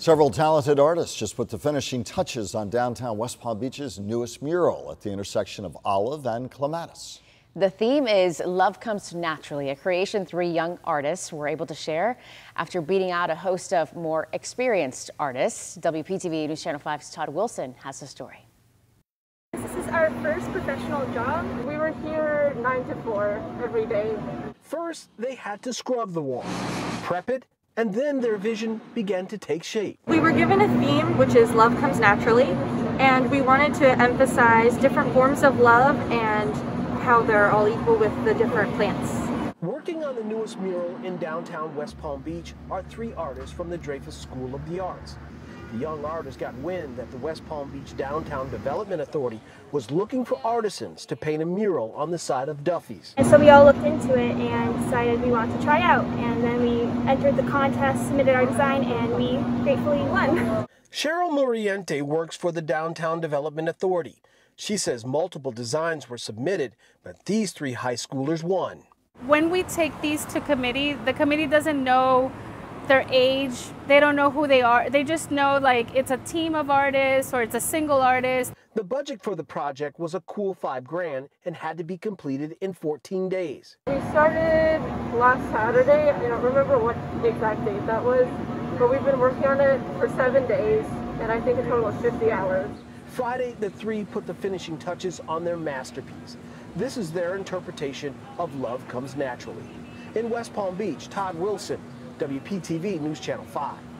Several talented artists just put the finishing touches on downtown West Palm Beach's newest mural at the intersection of Olive and Clematis. The theme is Love Comes Naturally, a creation 3 young artists were able to share after beating out a host of more experienced artists. WPTV News Channel 5's Todd Wilson has the story. This is our first professional job. We were here 9 to 4 every day. First, they had to scrub the wall, prep it, and then their vision began to take shape. We were given a theme, which is Love Comes Naturally, and we wanted to emphasize different forms of love and how they're all equal with the different plants. Working on the newest mural in downtown West Palm Beach are 3 artists from the Dreyfoos School of the Arts. The young artists got wind that the West Palm Beach Downtown Development Authority was looking for artisans to paint a mural on the side of Duffy's. And so we all looked into it and decided we wanted to try out. And then we entered the contest, submitted our design, and we gratefully won. Cheryl Moriente works for the Downtown Development Authority. She says multiple designs were submitted, but these 3 high schoolers won. When we take these to committee, the committee doesn't know their age, they don't know who they are, they just know like it's a team of artists or it's a single artist. The budget for the project was a cool $5 grand and had to be completed in 14 days. We started last Saturday. I don't remember what exact date that was, but we've been working on it for 7 days, and I think a total of 50 hours. Friday, the 3 put the finishing touches on their masterpiece. This is their interpretation of Love Comes Naturally. In West Palm Beach, Todd Wilson, WPTV News Channel 5.